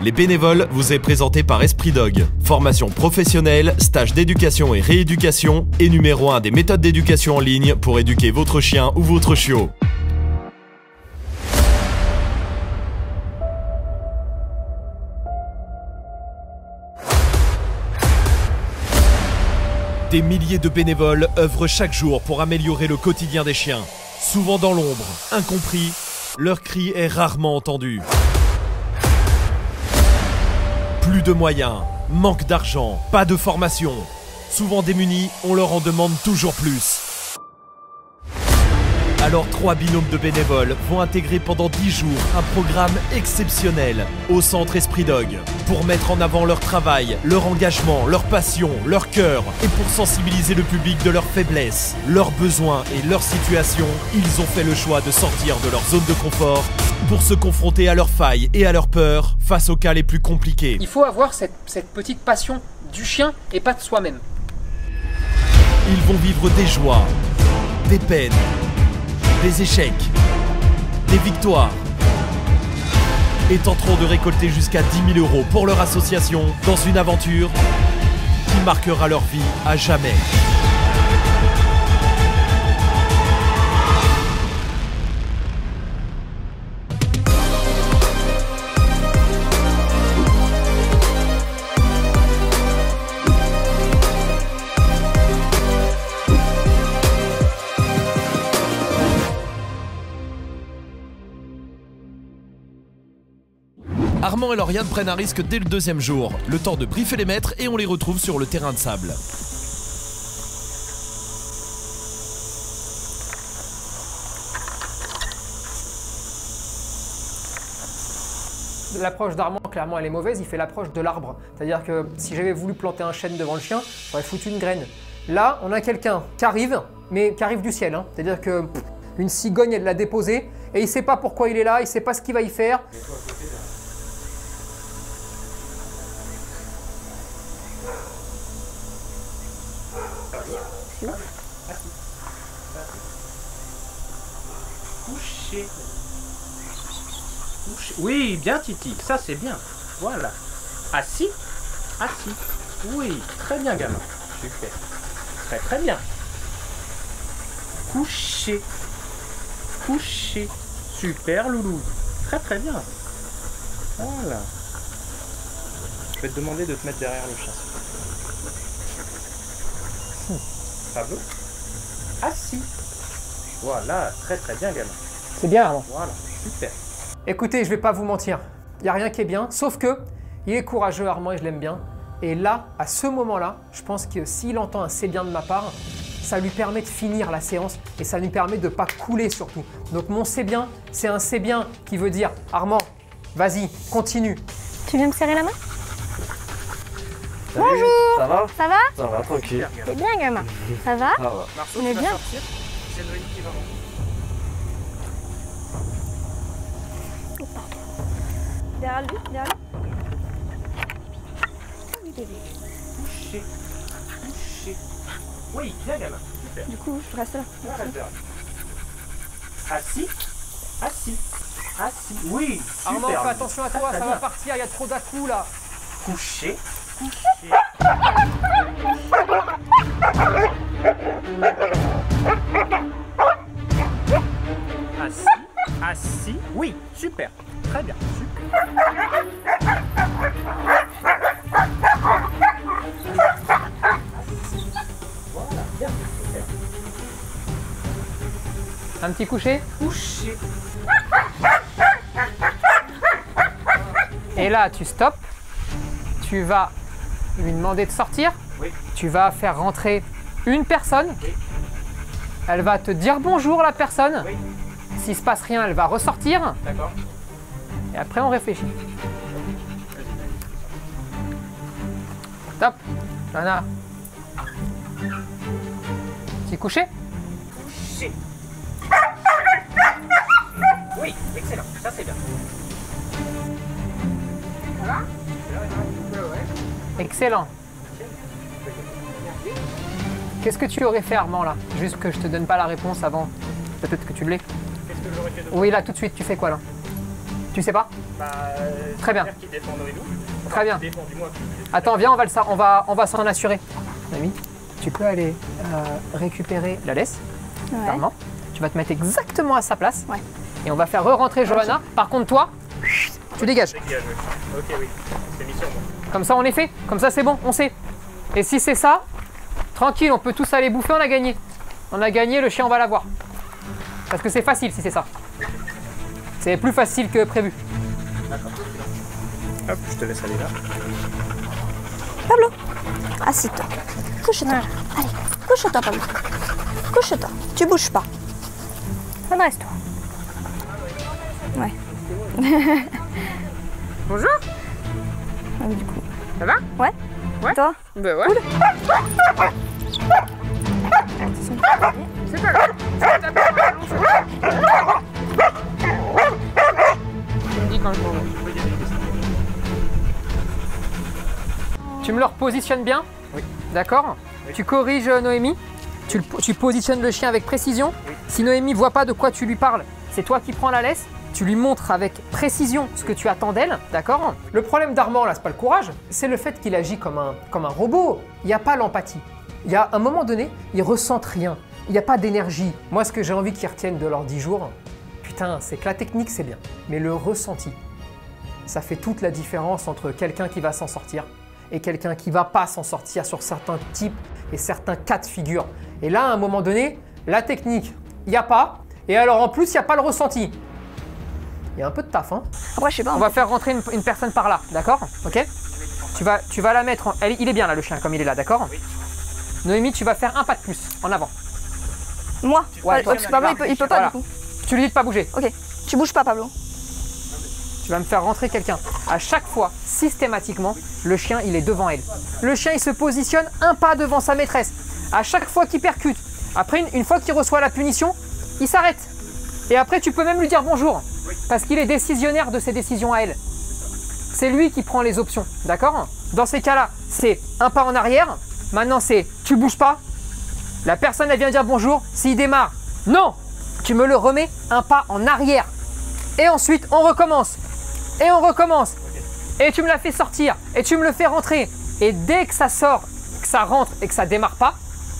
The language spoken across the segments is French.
Les bénévoles vous est présenté par Esprit Dog. Formation professionnelle, stage d'éducation et rééducation et numéro 1 des méthodes d'éducation en ligne pour éduquer votre chien ou votre chiot. Des milliers de bénévoles œuvrent chaque jour pour améliorer le quotidien des chiens. Souvent dans l'ombre, incompris, leur cri est rarement entendu. Plus de moyens, manque d'argent, pas de formation. Souvent démunis, on leur en demande toujours plus. Alors 3 binômes de bénévoles vont intégrer pendant 10 jours un programme exceptionnel au centre Esprit Dog pour mettre en avant leur travail, leur engagement, leur passion, leur cœur et pour sensibiliser le public de leurs faiblesses, leurs besoins et leur situation. Ils ont fait le choix de sortir de leur zone de confort pour se confronter à leurs failles et à leurs peurs face aux cas les plus compliqués. Il faut avoir cette petite passion du chien et pas de soi-même. Ils vont vivre des joies, des peines, des échecs, des victoires et tenteront de récolter jusqu'à 10 000 € pour leur association dans une aventure qui marquera leur vie à jamais. Armand et Lauriane prennent un risque dès le 2e jour, le temps de briefer les maîtres et on les retrouve sur le terrain de sable. L'approche d'Armand, clairement, elle est mauvaise, il fait l'approche de l'arbre. C'est-à-dire que si j'avais voulu planter un chêne devant le chien, j'aurais foutu une graine. Là, on a quelqu'un qui arrive, mais qui arrive du ciel. Hein. C'est-à-dire que une cigogne, elle l'a déposé, et il ne sait pas pourquoi il est là, il ne sait pas ce qu'il va y faire. Couché. Couché. Oui, bien Titi, ça c'est bien. Voilà. Assis. Assis. Oui, très bien gamin. Super. Très très bien. Couché. Couché. Super loulou. Très très bien. Voilà. Je vais te demander de te mettre derrière le chien. Pablo. Assis. Voilà, très très bien gamin. C'est bien, Armand. Voilà, super. Écoutez, je vais pas vous mentir, il n'y a rien qui est bien, sauf que il est courageux, Armand, et je l'aime bien. Et là, à ce moment-là, je pense que s'il entend un c'est bien de ma part, ça lui permet de finir la séance et ça lui permet de ne pas couler surtout. Donc mon c'est bien, c'est un c'est bien qui veut dire Armand, vas-y, continue. Tu viens me serrer la main? Salut. Bonjour. Ça va? Ça va? Ça va, tranquille. C'est bien, gamin. Ça va? Ça va. Marceau, On est tu vas bien. sortir. C'est Noémie qui va rentrer. Derrière lui, derrière lui. Oui, bébé. Couché. Couché. Oui, bien gamin. Super. Du coup, je reste là. Là, reste derrière. Assis. Assis. Assis. Oui, super. Armand, fais attention à toi, Très ça bien. va partir, il y a trop d'à-coups là. Couché. Couché. Assis. Assis. Oui, super. Très bien. Super. Voilà, bien. Super. Un petit coucher. Couché. Et là, tu stops. Tu vas lui demander de sortir. Oui. Tu vas faire rentrer une personne. Oui. Elle va te dire bonjour, la personne. Oui. S'il se passe rien, elle va ressortir. D'accord. Et après, on réfléchit. Top. Lana. Petit coucher. Couché. Oui, excellent. Ça, c'est bien. Excellent. Qu'est-ce que tu aurais fait, Armand, là? Juste que je te donne pas la réponse avant. Peut-être que tu l'aies. Qu'est-ce que j'aurais fait de Oui, là, tout de suite, tu fais quoi, là? Tu sais pas? Bah, Très bien. Qui défend Noémie. Très bien. Qui défend du moins. Attends, viens, on va s'en assurer. Noémie, tu peux aller récupérer la laisse, Ouais. clairement. Tu vas te mettre exactement à sa place. Ouais. Et on va faire re-rentrer Johanna. Par contre, toi, tu dégages. Dégage. Ok, oui. C'est mis sur moi. Comme ça, on est fait. Comme ça, c'est bon, on sait. Et si c'est ça, tranquille, on peut tous aller bouffer, on a gagné. On a gagné, le chien, on va l'avoir. Parce que c'est facile si c'est ça. C'est plus facile que prévu. Hop, je te laisse aller là. Pablo, assis-toi. Couche-toi. Allez, couche-toi, Pablo. Couche-toi. Tu bouges pas. Redresse-toi. Ouais. Bonjour, Du coup. ça va? Ouais. Ouais. Toi? Ben ouais. C'est pas grave. Tu me le repositionnes bien? Oui. D'accord? Oui. Tu corriges Noémie? Tu positionnes le chien avec précision? Oui. Si Noémie voit pas de quoi tu lui parles, c'est toi qui prends la laisse. Tu lui montres avec précision ce que tu attends d'elle, d'accord? Le problème d'Armand, là, c'est pas le courage, c'est le fait qu'il agit comme un robot. Il n'y a pas l'empathie. Il y a un moment donné, il ressent rien. Il n'y a pas d'énergie. Moi, ce que j'ai envie qu'ils retiennent de leurs 10 jours, putain, c'est que la technique, c'est bien. Mais le ressenti, ça fait toute la différence entre quelqu'un qui va s'en sortir et quelqu'un qui va pas s'en sortir sur certains types et certains cas de figure. Et là, à un moment donné, la technique, il n'y a pas. Et alors, en plus, il n'y a pas le ressenti. Il y a un peu de taf, hein. Après, je sais pas. On va faire rentrer une personne par là, d'accord? Ok? Tu vas la mettre il est bien là, le chien, comme il est là, d'accord? Oui. Noémie, tu vas faire un pas de plus, en avant. Moi? Ouais, toi, parce que Pablo, il peut pas Voilà. du coup. Tu lui dis de pas bouger. Ok. Tu bouges pas, Pablo. Tu vas me faire rentrer quelqu'un. À chaque fois, systématiquement, le chien, il est devant elle. Le chien, il se positionne un pas devant sa maîtresse. À chaque fois qu'il percute. Après, une fois qu'il reçoit la punition, il s'arrête. Et après, tu peux même lui dire bonjour. Parce qu'il est décisionnaire de ses décisions à elle. C'est lui qui prend les options, d'accord? Dans ces cas-là, c'est un pas en arrière. Maintenant, c'est tu bouges pas. La personne, elle vient dire bonjour. S'il démarre, non! Tu me le remets un pas en arrière. Et ensuite, on recommence. Et on recommence. Et tu me la fais sortir. Et tu me le fais rentrer. Et dès que ça sort, que ça rentre et que ça démarre pas,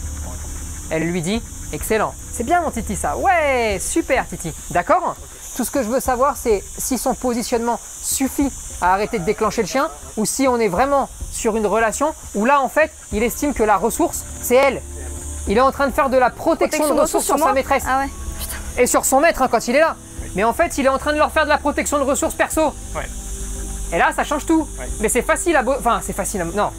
elle lui dit excellent. C'est bien mon Titi ça. Ouais, super Titi. D'accord? Tout ce que je veux savoir, c'est si son positionnement suffit à arrêter de déclencher le chien ou si on est vraiment sur une relation où là, en fait, il estime que la ressource, c'est elle. Il est en train de faire de la protection de ressources sur sa moi maîtresse. Ah ouais. Et sur son maître hein, quand il est là. Mais en fait, il est en train de leur faire de la protection de ressources perso. Ouais. Et là, ça change tout. Ouais. Mais c'est facile à... Enfin, c'est facile à... Non.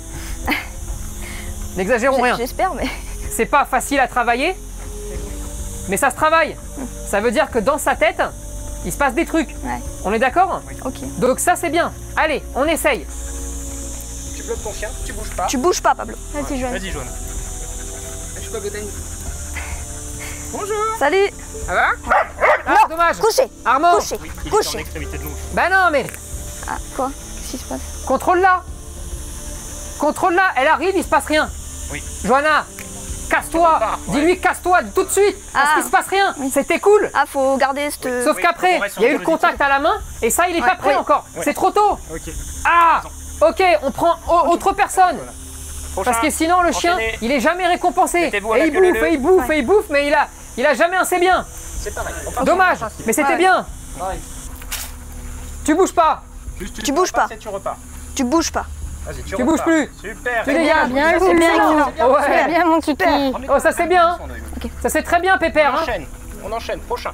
N'exagérons rien. J'espère, mais. C'est pas facile à travailler, mais ça se travaille. Ça veut dire que dans sa tête, il se passe des trucs. Ouais. On est d'accord? Ok. Donc ça, c'est bien. Allez, on essaye. Tu bloques ton chien, tu bouges pas. Tu bouges pas, Pablo. Vas-y, Joanne. Vas-y, jaune. Je suis pas botanique. Bonjour. Salut. Ça va? Ah, dommage. Couché. Armand. Couché. Oui, il est en Couché. extrémité de louche. Bah non, mais Ah, quoi? Qu'est-ce qui se passe? contrôle-la. Contrôle-la. Elle arrive, il se passe rien. Oui. Johanna, casse-toi. Ouais. Dis-lui casse-toi tout de suite. Parce Ah. qu'il se passe rien. Oui. C'était cool. Ah, faut garder cette. Sauf Oui, qu'après, on reste il y a sur eu le le contact à la main et ça, il est pas prêt oui. encore. Ouais. C'est trop tôt. Ok. Ah, ok, on prend autre personne. Prochain. Parce que sinon, le chien, Enchaînez. il est jamais récompensé. Mettez-vous à Et la il queue bouffe, leu. et il bouffe, et il bouffe, mais il a jamais un c'est bien. C'est pareil. On part Dommage, sur le principe. mais c'était Ouais. bien. Tu bouges pas. Juste, Tu bouges pas. Et tu repars. Tu bouges pas. Vas-y, tu bouges repars. plus. Super. Tu dégages. bien, Ça, Louis, c'est bien, excellent. Louis. Ouais. Bien mon kiki. Oh, ça c'est bien. Ça c'est très bien, Pépère. On hein. enchaîne. On enchaîne. Prochain.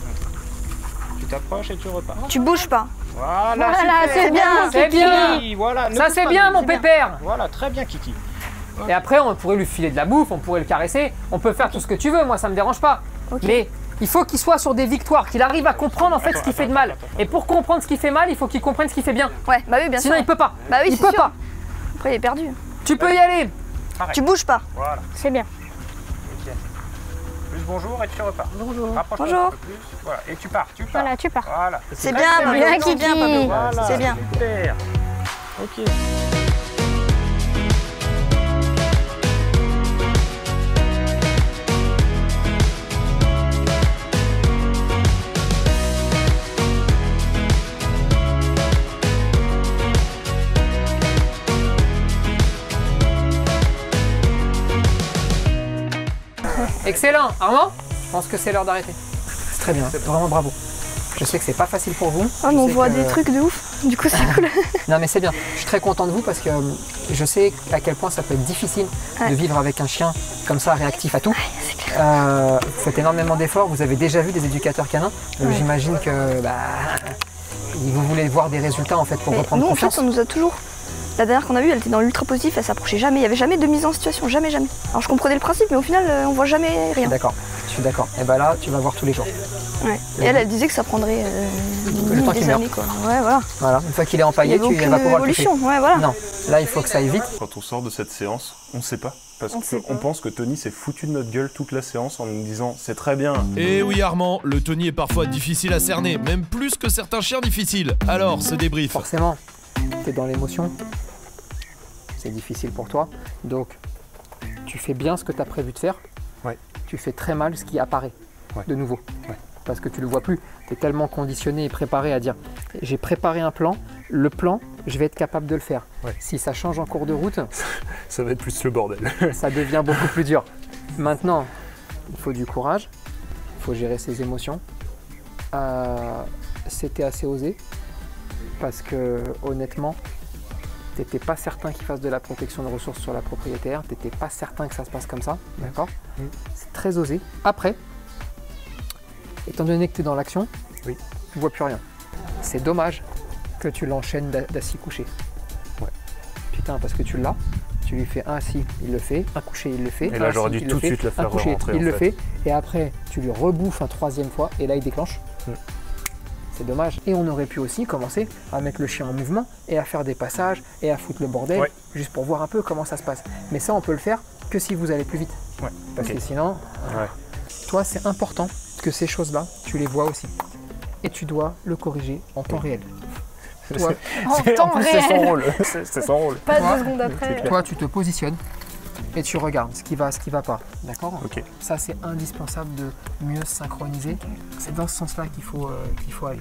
Tu t'approches et tu repars. Tu bouges pas. Voilà, Voilà, super. c'est bien. C'est bien. Oui, voilà. ne Ça bouge c'est pas, bien, Louis. mon Pépère. Voilà, très bien, Kiki. Et après, on pourrait lui filer de la bouffe, on pourrait le caresser, on peut faire tout ce que tu veux, moi ça me dérange pas. Ok. Mais il faut qu'il soit sur des victoires, qu'il arrive à comprendre en fait ce qui fait de mal. attends. Et pour comprendre ce qui fait mal, il faut qu'il comprenne ce qui fait bien. Ouais, bah oui, bien Sinon sûr. il peut pas. Bah oui, il c'est peut sûr. pas. Après, il est perdu. Tu peux y aller. Tu bouges pas. Voilà. C'est bien. Ok. Plus bonjour et tu repars. Bonjour. Rapproche-toi Bonjour. un peu plus. Voilà. Et tu pars. Tu pars. Voilà, tu pars. Voilà. C'est bien, c'est Pablo. bien, C'est Kiki. bien, Pablo. Voilà. C'est bien. Super. Ok. Excellent. Armand, je pense que c'est l'heure d'arrêter. C'est très bien, vraiment bravo. Je sais que c'est pas facile pour vous. Ah, mais on voit des trucs de ouf, du coup c'est cool. Non mais c'est bien, je suis très content de vous parce que je sais à quel point ça peut être difficile de vivre avec un chien comme ça, réactif à tout. Vous faites énormément d'efforts, vous avez déjà vu des éducateurs canins, donc j'imagine que vous voulez voir des résultats en fait pour reprendre nous, confiance. En fait, on nous a toujours... La dernière qu'on a vue, elle était dans l'ultra positif, elle s'approchait jamais, il n'y avait jamais de mise en situation, jamais. Alors je comprenais le principe, mais au final, on voit jamais rien. D'accord, je suis d'accord. Et bah là, tu vas voir tous les jours. Ouais. Et elle disait que ça prendrait le temps des années, quoi. Ouais, voilà. Voilà, une fois qu'il est empaillé, elle va pouvoir le toucher. Ouais, voilà. Non, là il faut que ça aille vite. Quand on sort de cette séance, on ne sait pas. Parce qu'on pense que Tony s'est foutu de notre gueule toute la séance en nous disant c'est très bien. Et oui Armand, le Tony est parfois difficile à cerner, même plus que certains chiens difficiles. Alors, ce débrief. Forcément, t'es dans l'émotion, c'est difficile pour toi, donc tu fais bien ce que tu as prévu de faire, tu fais très mal ce qui apparaît de nouveau, parce que tu le vois plus, tu es tellement conditionné et préparé à dire j'ai préparé un plan, le plan, je vais être capable de le faire. Si ça change en cours de route, ça va être plus le bordel. Ça devient beaucoup plus dur. Maintenant, il faut du courage, il faut gérer ses émotions. C'était assez osé, parce que honnêtement, t'étais pas certain qu'il fasse de la protection de ressources sur la propriétaire, t'étais pas certain que ça se passe comme ça, d'accord? C'est très osé. Après, étant donné que tu es dans l'action, tu vois plus rien. C'est dommage que tu l'enchaînes d'assis couché. Putain, parce que tu l'as, tu lui fais un assis, il le fait, un couché, il le fait. Et là, j'aurais dû tout de suite la faire couché, rentrer. Il le fait, et après, tu lui rebouffes un troisième fois, et là, il déclenche. C'est dommage. Et on aurait pu aussi commencer à mettre le chien en mouvement et à faire des passages et à foutre le bordel juste pour voir un peu comment ça se passe. Mais ça, on peut le faire que si vous allez plus vite. Parce que sinon, toi, c'est important que ces choses-là, tu les vois aussi. Et tu dois le corriger en temps réel. Toi, en temps réel. C'est son rôle. C'est son rôle. Pas 2 secondes après. Toi, tu te positionnes et tu regardes ce qui va pas. D'accord? Ça, c'est indispensable de mieux synchroniser. C'est dans ce sens-là qu'il faut aller.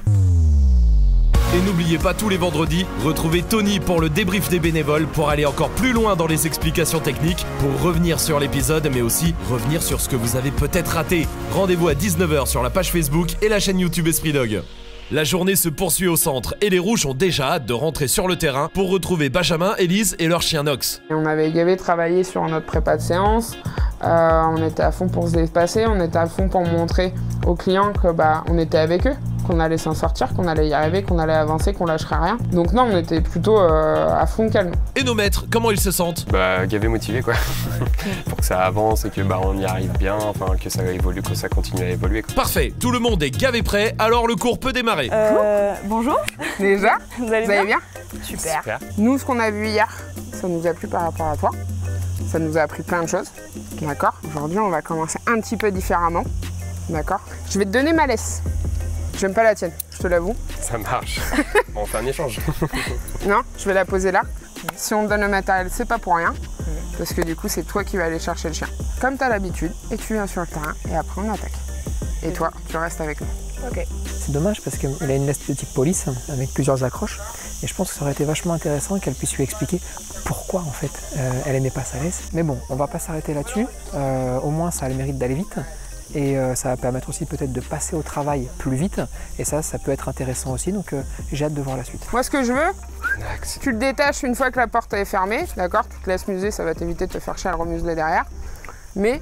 Et n'oubliez pas tous les vendredis, retrouvez Tony pour le débrief des bénévoles pour aller encore plus loin dans les explications techniques, pour revenir sur l'épisode mais aussi revenir sur ce que vous avez peut-être raté. Rendez-vous à 19 h sur la page Facebook et la chaîne YouTube Esprit Dog. La journée se poursuit au centre et les rouges ont déjà hâte de rentrer sur le terrain pour retrouver Benjamin, Élise et leur chien Nox. On avait gavé travaillé sur notre prépa de séance, on était à fond pour se dépasser, on était à fond pour montrer aux clients que on était avec eux, qu'on allait s'en sortir, qu'on allait y arriver, qu'on allait avancer, qu'on lâcherait rien. Donc non, on était plutôt à fond calme. Et nos maîtres, comment ils se sentent? Gavé motivé quoi, pour que ça avance et que on y arrive bien, enfin que ça évolue, que ça continue à évoluer. Parfait, tout le monde est gavé prêt, alors le cours peut démarrer. Bonjour. Déjà, vous allez bien? Super. Nous, ce qu'on a vu hier, ça nous a plu par rapport à toi. Ça nous a appris plein de choses. D'accord? Aujourd'hui, on va commencer un petit peu différemment. D'accord? Je vais te donner ma laisse. J'aime pas la tienne, je te l'avoue. Ça marche. On fait un échange. Non, je vais la poser là. Si on te donne le matériel, c'est pas pour rien. Parce que du coup, c'est toi qui vas aller chercher le chien. Comme tu as l'habitude, et tu viens sur le terrain, et après on attaque. Et toi, tu restes avec nous. Ok. C'est dommage parce qu'il a une laisse de type police avec plusieurs accroches. Et je pense que ça aurait été vachement intéressant qu'elle puisse lui expliquer pourquoi en fait elle aimait pas sa laisse. Mais bon, on va pas s'arrêter là-dessus. Au moins, ça a le mérite d'aller vite. Et ça va permettre aussi peut-être de passer au travail plus vite. Et ça peut être intéressant aussi. Donc j'ai hâte de voir la suite. Moi, ce que je veux, tu le détaches une fois que la porte est fermée. D'accord? Tu te laisses muser, ça va t'éviter de te faire chier à le remuseler derrière. Mais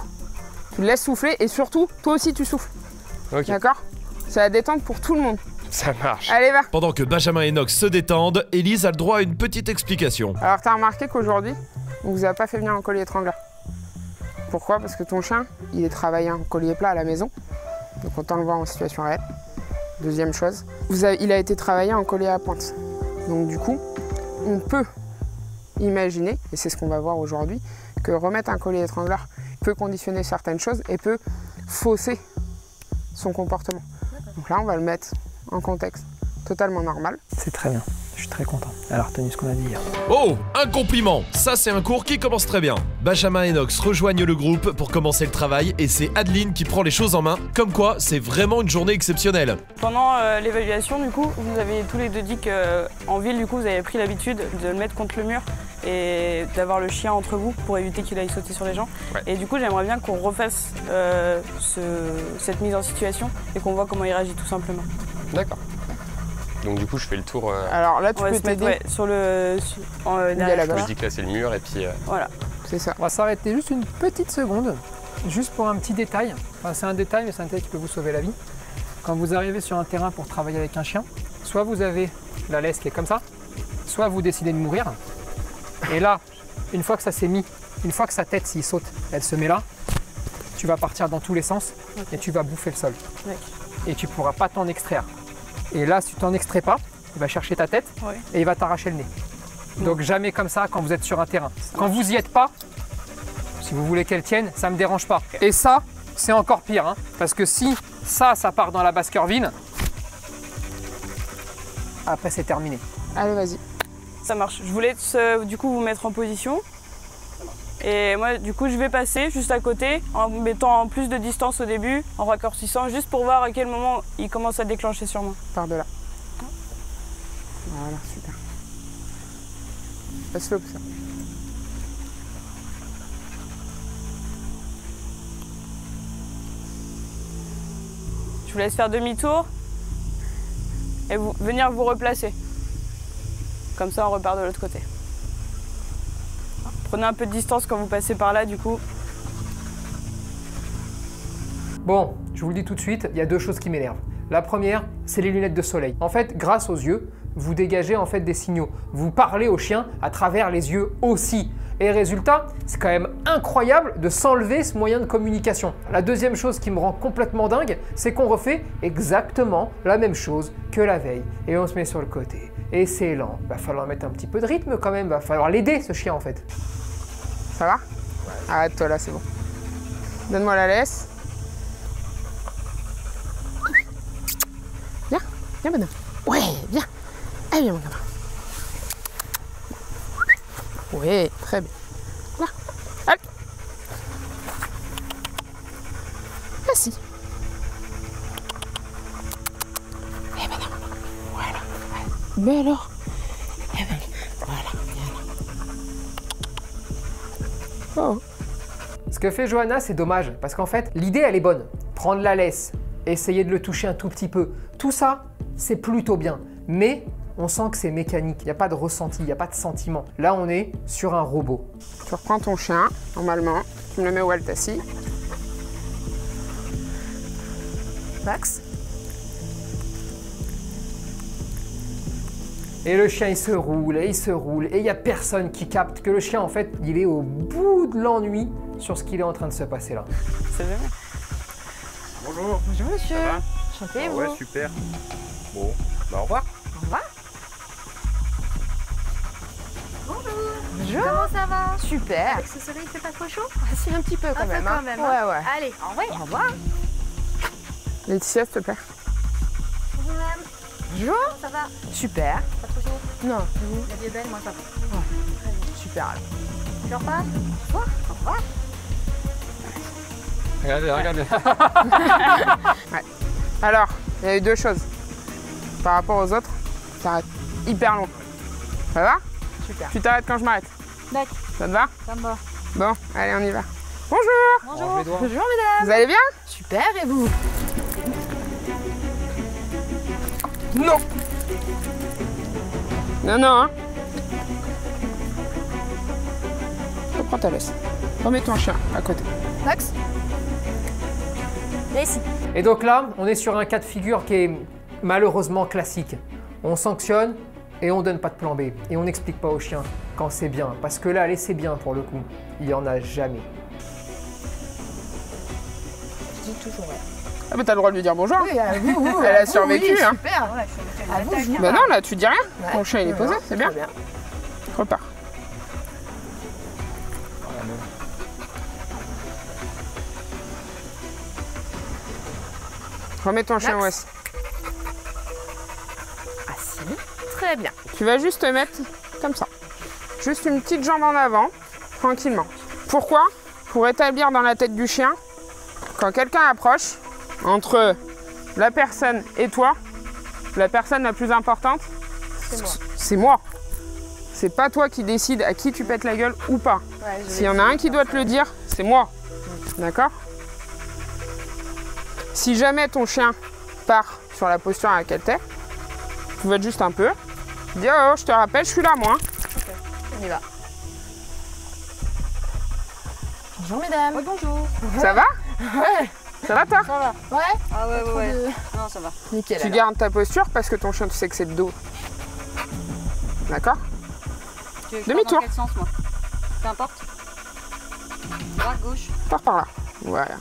tu le laisses souffler et surtout, toi aussi, tu souffles. Ok. D'accord? C'est la détente pour tout le monde. Ça marche. Allez, va. Pendant que Benjamin et Nox se détendent, Élise a le droit à une petite explication. Alors, t'as remarqué qu'aujourd'hui, on vous a pas fait venir en collier étrangleur. Pourquoi? Parce que ton chien, il est travaillé en collier plat à la maison. Donc, autant le voir en situation réelle. Deuxième chose, il a été travaillé en collier à pointe. Donc, du coup, on peut imaginer, et c'est ce qu'on va voir aujourd'hui, que remettre un collier étrangleur peut conditionner certaines choses et peut fausser son comportement. Donc là, on va le mettre en contexte totalement normal. C'est très bien, je suis très content. Alors, tenez ce qu'on a dit hier. Oh, un compliment! Ça, c'est un cours qui commence très bien. Benjamin et Nox rejoignent le groupe pour commencer le travail et c'est Adeline qui prend les choses en main. Comme quoi, c'est vraiment une journée exceptionnelle. Pendant l'évaluation, du coup, vous avez tous les deux dit qu'en ville, du coup, vous avez pris l'habitude de le mettre contre le mur et d'avoir le chien entre vous pour éviter qu'il aille sauter sur les gens. Ouais. Et du coup, j'aimerais bien qu'on refasse cette mise en situation et qu'on voit comment il réagit tout simplement. D'accord. Donc du coup, je fais le tour. Alors là, tu On va peux se mettre t'aider. sur le derrière derrière toi. Je dis que là, c'est le mur et puis. Voilà. C'est ça. On va s'arrêter juste une petite seconde, juste pour un petit détail. Enfin, c'est un détail, mais c'est un détail qui peut vous sauver la vie. Quand vous arrivez sur un terrain pour travailler avec un chien, soit vous avez la laisse qui est comme ça, soit vous décidez de mourir. Et là, une fois que ça s'est mis, une fois que sa tête, s'il saute, elle se met là, tu vas partir dans tous les sens et tu vas bouffer le sol. D'accord. Et tu ne pourras pas t'en extraire. Et là, si tu t'en extrais pas, il va chercher ta tête Ouais. et il va t'arracher le nez. Donc jamais comme ça quand vous êtes sur un terrain. Quand vous y êtes pas, si vous voulez qu'elle tienne, ça me dérange pas. Et ça, c'est encore pire, hein, parce que si ça part dans la Baskerville, après c'est terminé. Allez, vas-y. Ça marche. Je voulais du coup vous mettre en position. Et moi, du coup, je vais passer juste à côté en mettant plus de distance au début, en raccourcissant, juste pour voir à quel moment il commence à déclencher sur moi. Par de là. Voilà, super. Passe-le comme ça. Je vous laisse faire demi-tour et venir vous replacer. Comme ça, on repart de l'autre côté. Prenez un peu de distance quand vous passez par là, du coup. Bon, je vous le dis tout de suite, il y a deux choses qui m'énervent. La première, c'est les lunettes de soleil. En fait, grâce aux yeux, vous dégagez en fait des signaux. Vous parlez au chien à travers les yeux aussi. Et résultat, c'est quand même incroyable de s'enlever ce moyen de communication. La deuxième chose qui me rend complètement dingue, c'est qu'on refait exactement la même chose que la veille. Et on se met sur le côté. Et c'est lent. Va falloir mettre un petit peu de rythme quand même. Va falloir l'aider, ce chien en fait. Ça va? Arrête-toi là, c'est bon. Donne-moi la laisse. Viens, viens, bonhomme. Ouais, viens. Allez, viens, mon gamin. Ouais, très bien. Là. Allez. Assis. Eh ben non. Voilà. Mais alors. Eh ben, voilà. Oh. Ce que fait Johanna, c'est dommage, parce qu'en fait, l'idée, elle est bonne. Prendre la laisse, essayer de le toucher un tout petit peu, tout ça, c'est plutôt bien. Mais on sent que c'est mécanique, il n'y a pas de ressenti, il n'y a pas de sentiment. Là, on est sur un robot. Tu reprends ton chien, normalement, tu me le mets où elle est assis. Max. Et le chien, il se roule, et il se roule, et il n'y a personne qui capte que le chien, en fait, il est au bout de l'ennui sur ce qu'il est en train de se passer là. C'est bien. Bonjour. Bonjour monsieur. Ça va? Enchanté, Ah vous. ouais, super. Bon, bah au revoir. Au revoir. Bonjour. Comment ça va? Super. Avec ce soleil, il fait pas trop chaud? Ah, si, un petit peu quand Un peu même. quand hein. même, Ouais, hein. ouais. Allez, au revoir. Au revoir. Laetitia, s'il te plaît. Bonjour madame. Bonjour. Comment ça va? Super. Pas trop chaud? Non, La vie est belle, moi ça va. super. Tu repars? Au revoir. Regardez, regardez. Alors, il y a eu deux choses. Par rapport aux autres, t'arrêtes hyper long. Ça va? Super. Tu t'arrêtes quand je m'arrête. D'accord. Ça te va? Ça me va. Bon, allez, on y va. Bonjour. Range les doigts. Bonjour mesdames. Vous allez bien? Super, et vous? Non. Non, non, hein. Reprends ta laisse. Remets ton chien à côté. Max. Viens ici. Et donc là, on est sur un cas de figure qui est malheureusement classique. On sanctionne et on donne pas de plan B. Et on n'explique pas au chien quand c'est bien. Parce que là, laissez bien pour le coup. Il n'y en a jamais. Je dis toujours ouais. Ah, mais t'as le droit de lui dire bonjour. Oui, à vous, Elle a à vous, survécu, oui, hein. Super, ouais. À vous, je vous Bah non, là, tu dis rien. Ouais. Ton chien, il est posé, c'est bien. Très bien. Repars. Remets ton chien Max. où est-ce. Assis. Très bien. Tu vas juste te mettre comme ça. Juste une petite jambe en avant, tranquillement. Pourquoi? Pour établir dans la tête du chien, quand quelqu'un approche, entre la personne et toi, la personne la plus importante, C'est moi. c'est moi. c'est pas toi qui décides à qui tu pètes la gueule ou pas. Ouais, S'il y en a un qui doit te le dire, c'est moi. D'accord? Si jamais ton chien part sur la posture à laquelle t'es, tu vas juste un peu. Dis oh, je te rappelle, je suis là moi. Ok, on y va. Bonjour mesdames. Bonjour. Ça va? Ouais. Ça va toi? Ça va? Ouais. Ah ouais. Non, ça va. Nickel. Tu alors. gardes ta posture parce que ton chien, tu sais que c'est le dos. D'accord? Tu veux que je Demi-tour. parte dans quel sens, moi? Peu importe. Droite, gauche. Pars par là. Voilà.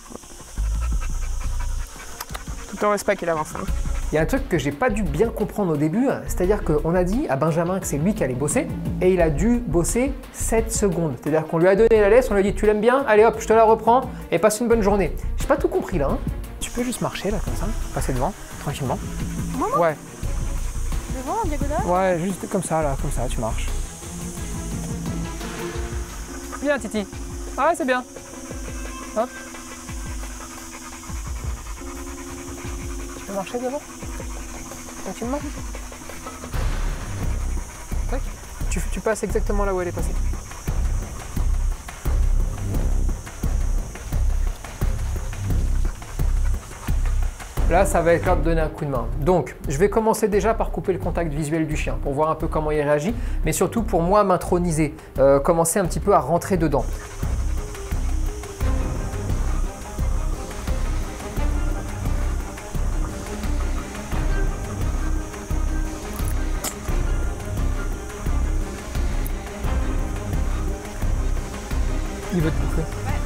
Tout en respect qu'il avance. Hein. Il y a un truc que j'ai pas dû bien comprendre au début, c'est-à-dire qu'on a dit à Benjamin que c'est lui qui allait bosser, et il a dû bosser 7 secondes. C'est-à-dire qu'on lui a donné la laisse, on lui a dit tu l'aimes bien, allez hop, je te la reprends, et passe une bonne journée. J'ai pas tout compris là. Hein. Tu peux juste marcher là comme ça, passer devant, tranquillement. Ouais. Devant, en diagonale? Ouais, juste comme ça, tu marches. Bien Titi. Ah ouais, c'est bien. Hop. Tu peux marcher devant? Tranquillement. Tac. Tu passes exactement là où elle est passée. Là, ça va être l'heure de donner un coup de main. Donc, je vais commencer déjà par couper le contact visuel du chien pour voir un peu comment il réagit, mais surtout pour moi m'introniser, commencer un petit peu à rentrer dedans. Il veut te bouffer.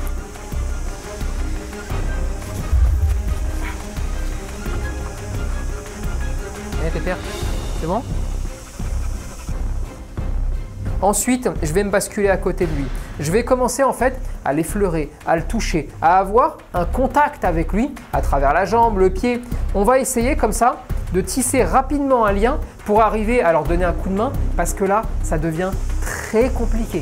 Pépère, c'est bon? Ensuite, je vais me basculer à côté de lui. Je vais commencer en fait à l'effleurer, à le toucher, à avoir un contact avec lui à travers la jambe, le pied. On va essayer comme ça de tisser rapidement un lien pour arriver à leur donner un coup de main parce que là, ça devient très compliqué.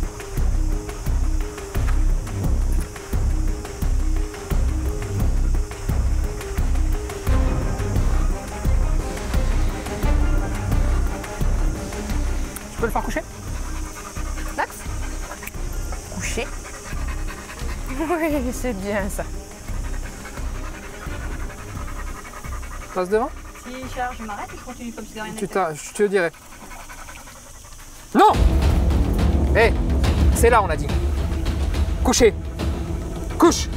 Tu peux le faire coucher? Max? Coucher? Oui, c'est bien ça. Passe devant? Si je charge, je m'arrête ou je continue comme si de rien n'était? Je te dirai. Non! Hé, c'est là on a dit. Coucher. Couche.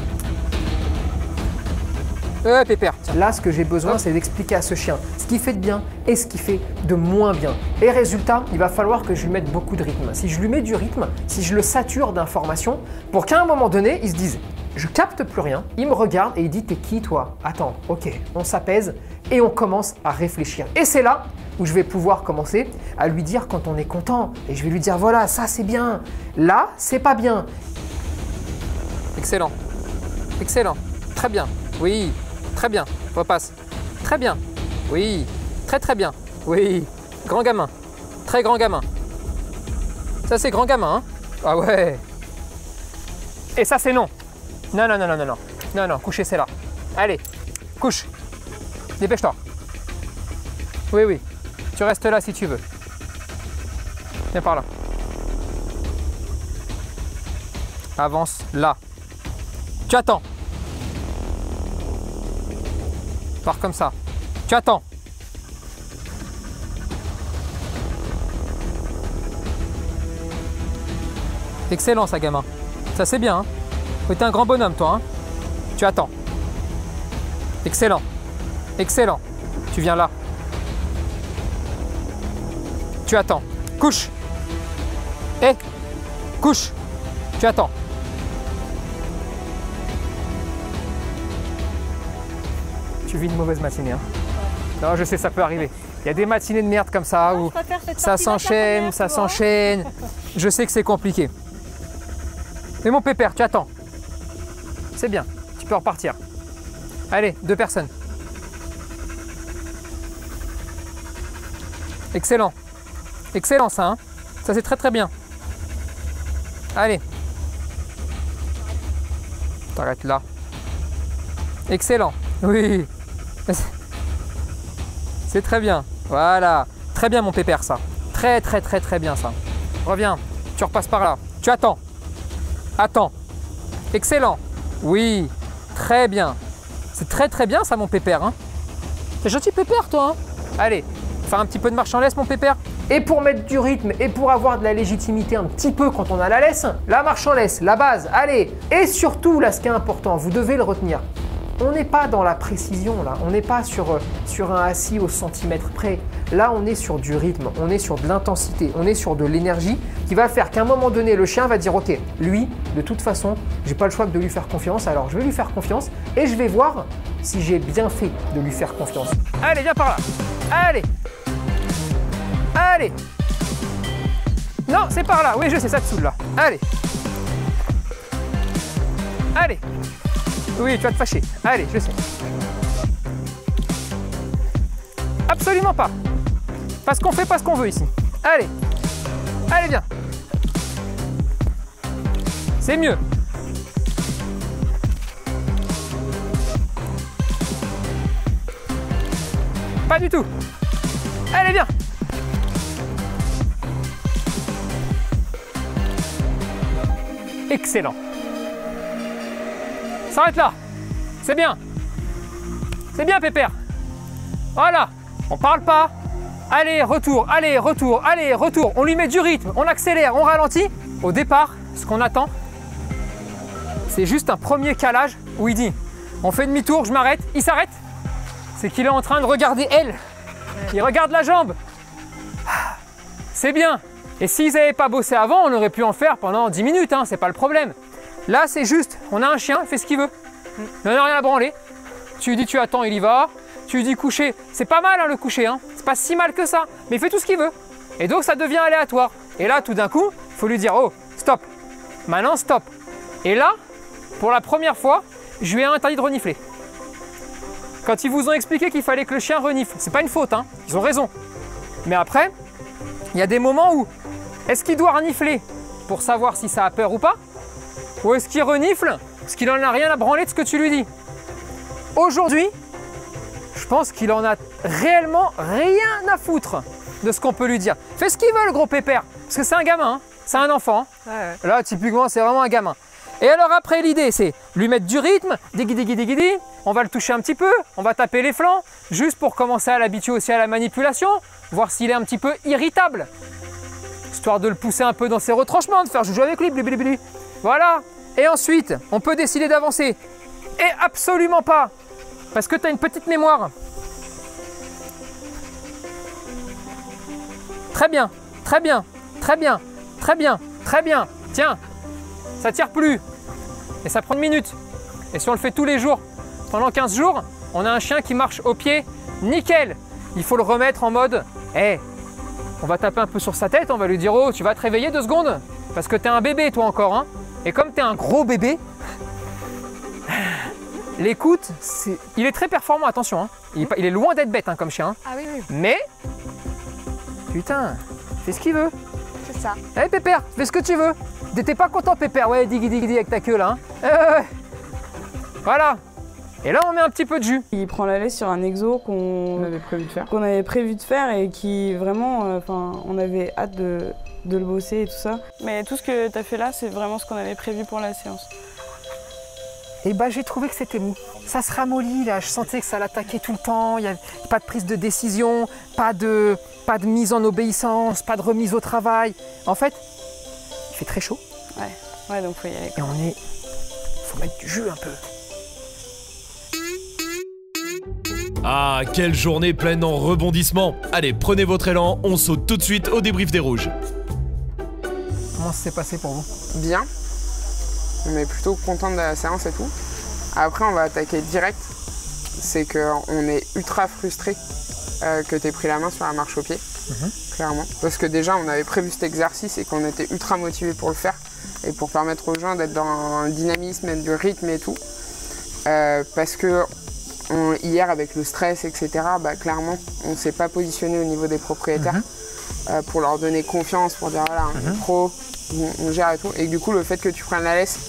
Pépère. Là, ce que j'ai besoin, c'est d'expliquer à ce chien ce qu'il fait de bien et ce qu'il fait de moins bien. Et résultat, il va falloir que je lui mette beaucoup de rythme. Si je lui mets du rythme, si je le sature d'informations, pour qu'à un moment donné, il se dise je capte plus rien, il me regarde et il dit t'es qui toi? Attends, ok, on s'apaise et on commence à réfléchir. Et c'est là où je vais pouvoir commencer à lui dire quand on est content. Et je vais lui dire voilà, ça c'est bien, là c'est pas bien. Excellent, excellent, très bien, oui, très bien, repasse, très bien, oui, très très bien, oui, grand gamin, très grand gamin. Ça c'est grand gamin, hein? Ah ouais. Et ça c'est non. Non, non, non, non, non, non, non, non, coucher c'est là. Allez, couche, dépêche-toi. Oui, oui, tu restes là si tu veux. Viens par là. Avance là. Tu attends. Pars comme ça. Tu attends. Excellent ça, gamin. Ça c'est bien. Hein. T'es un grand bonhomme toi. Hein. Tu attends. Excellent. Excellent. Tu viens là. Tu attends. Couche. Eh. Couche. Tu attends. Tu vis une mauvaise matinée. Hein. Non, je sais, ça peut arriver. Il y a des matinées de merde comme ça où ça s'enchaîne, ça s'enchaîne. Je sais que c'est compliqué. Mais mon pépère, tu attends. C'est bien, tu peux repartir. Allez, 2 personnes. Excellent. Excellent ça, hein. Ça c'est très très bien. Allez. T'arrêtes là. Excellent. Oui. C'est très bien. Voilà. Très bien mon pépère ça. Très très très très bien ça. reviens. Tu repasses par là. Tu attends. Attends. Excellent. Oui, très bien. C'est très très bien ça mon pépère. Hein. T'es gentil pépère toi. Hein. Allez, faire un petit peu de marche en laisse mon pépère. Et pour mettre du rythme et pour avoir de la légitimité un petit peu quand on a la laisse, la marche en laisse, la base, allez. Et surtout là ce qui est important, vous devez le retenir. On n'est pas dans la précision là, on n'est pas sur un assis au centimètre près. Là on est sur du rythme, on est sur de l'intensité, on est sur de l'énergie qui va faire qu'à un moment donné le chien va dire ok, lui de toute façon j'ai pas le choix que de lui faire confiance, alors je vais lui faire confiance et je vais voir si j'ai bien fait de lui faire confiance. Allez viens par là, allez, allez. Non c'est par là, oui je sais ça te saoule là, allez. Allez. Oui, tu vas te fâcher. Allez, je sais. Absolument pas. Parce qu'on fait pas ce qu'on veut ici. Allez. Allez, viens. C'est mieux. Pas du tout. Allez, viens. Excellent. S'arrête là. C'est bien. C'est bien, pépère. Voilà. On parle pas. Allez, retour, allez, retour, allez, retour. On lui met du rythme, on accélère, on ralentit. Au départ, ce qu'on attend, c'est juste un premier calage où il dit on fait demi-tour, je m'arrête. Il s'arrête. C'est qu'il est en train de regarder elle. Il regarde la jambe. C'est bien. Et s'ils n'avaient pas bossé avant, on aurait pu en faire pendant 10 minutes, hein, c'est pas le problème. Là, c'est juste, on a un chien, il fait ce qu'il veut. Il n'en a rien à branler. Tu lui dis tu attends, il y va. Tu lui dis coucher. C'est pas mal hein, le coucher, hein. C'est pas si mal que ça. Mais il fait tout ce qu'il veut. Et donc ça devient aléatoire. Et là, tout d'un coup, il faut lui dire oh, stop. Maintenant, stop. Et là, pour la première fois, je lui ai interdit de renifler. Quand ils vous ont expliqué qu'il fallait que le chien renifle, c'est pas une faute, hein. Ils ont raison. Mais après, il y a des moments où est-ce qu'il doit renifler pour savoir si ça a peur ou pas? Ou est-ce qu'il renifle parce qu'il en a rien à branler de ce que tu lui dis? Aujourd'hui, je pense qu'il en a réellement rien à foutre de ce qu'on peut lui dire. Fais ce qu'il veut le gros pépère, parce que c'est un gamin, hein. C'est un enfant. Hein. Ouais. Là, typiquement, c'est vraiment un gamin. Et alors après, l'idée, c'est lui mettre du rythme, digui, on va le toucher un petit peu, on va taper les flancs, juste pour commencer à l'habituer aussi à la manipulation, voir s'il est un petit peu irritable, histoire de le pousser un peu dans ses retranchements, de faire jouer avec lui, blibli. Voilà. Et ensuite, on peut décider d'avancer. Et absolument pas, parce que tu as une petite mémoire. Très bien, très bien, très bien, très bien, très bien. Tiens, ça tire plus. Et ça prend une minute. Et si on le fait tous les jours, pendant 15 jours, on a un chien qui marche au pied, nickel. Il faut le remettre en mode, hey, on va taper un peu sur sa tête, on va lui dire, oh, tu vas te réveiller 2 secondes, parce que t'es un bébé toi encore, hein. Et comme t'es un gros bébé, l'écoute, il est très performant, attention, hein. Il est loin d'être bête hein, comme chien. Hein. Ah oui, oui. Mais, putain, fais ce qu'il veut. C'est ça. Allez Pépère, fais ce que tu veux. T'es pas content Pépère, ouais, digui avec ta queue là. Hein. Voilà. Et là on met un petit peu de jus. Il prend la laisse sur un exo qu'on avait prévu de faire. Et qui vraiment, on avait hâte de le bosser et tout ça. Mais tout ce que tu as fait là, c'est vraiment ce qu'on avait prévu pour la séance. Et bah j'ai trouvé que c'était mou. Ça se ramollit là, je sentais que ça l'attaquait tout le temps, il n'y avait pas de prise de décision, pas de mise en obéissance, pas de remise au travail. En fait, il fait très chaud. Ouais donc faut y aller. Et faut mettre du jus un peu. Ah, quelle journée pleine en rebondissements. Allez, prenez votre élan, on saute tout de suite au débrief des rouges. Comment ça s'est passé pour vous? Bien. On est plutôt content de la séance et tout. Après, on va attaquer direct. C'est qu'on est ultra frustré que tu aies pris la main sur la marche au pied, clairement. Parce que déjà, on avait prévu cet exercice et qu'on était ultra motivé pour le faire et pour permettre aux gens d'être dans un dynamisme et du rythme et tout. Parce que hier, avec le stress, etc., clairement, on ne s'est pas positionné au niveau des propriétaires pour leur donner confiance, pour dire voilà, on est pro, on gère et tout. Et du coup, le fait que tu prennes la laisse,